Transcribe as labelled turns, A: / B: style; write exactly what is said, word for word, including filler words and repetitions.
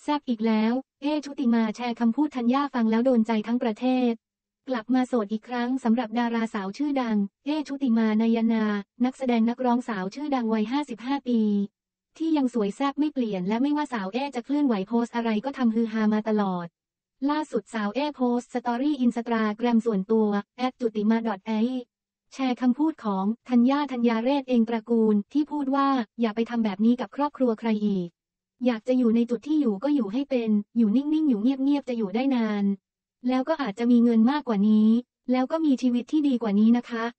A: ซ่บอีกแล้วเอ๊ชุติมาแชร์คำพูดธัญญาฟังแล้วโดนใจทั้งประเทศกลับมาโสดอีกครั้งสำหรับดาราสาวชื่อดังเอ๊ชุติมานายนา นักแสดงนักร้องสาวชื่อดังวัยห้าสิบห้าปีที่ยังสวยแซ่บไม่เปลี่ยนและไม่ว่าสาวเอ๊จะเคลื่อนไหวโพสอะไรก็ทำฮือฮามาตลอดล่าสุดสาวเอ๊โพสต์สตอรี่อินสตาแกรมส่วนตัวแอดจุติมา .ไอ แชร์คำพูดของธัญญาธัญญาเรศเองตระกูลที่พูดว่าอย่าไปทำแบบนี้กับครอบครัวใครอีกอยากจะอยู่ในจุดที่อยู่ก็อยู่ให้เป็นอยู่นิ่งๆอยู่เงียบๆจะอยู่ได้นานแล้วก็อาจจะมีเงินมากกว่านี้แล้วก็มีชีวิตที่ดีกว่านี้นะคะ